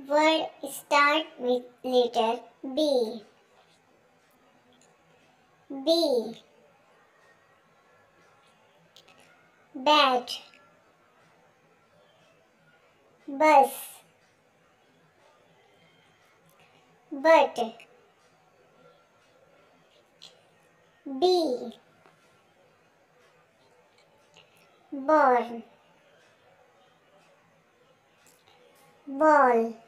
Word start with letter B. B. Bat. Bus. But. B. Born. Ball.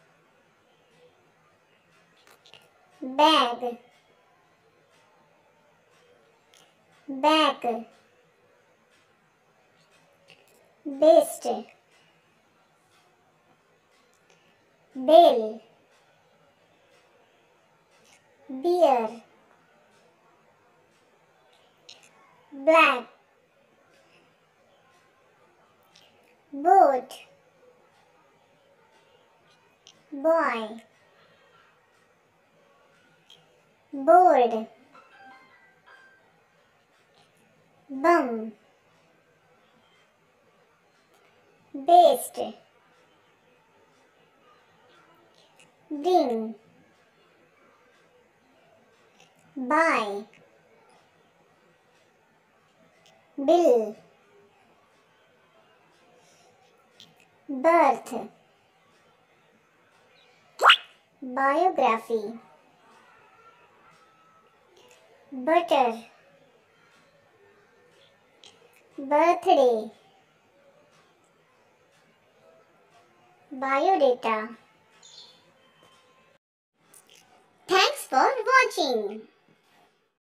Bag. Back. Best. Bill. Beer. Black. Boat. Boy. Board. Bum. Based. Bring. Buy. Bill. Birth. Biography. Butter. Birthday. Biodata. Thanks for watching.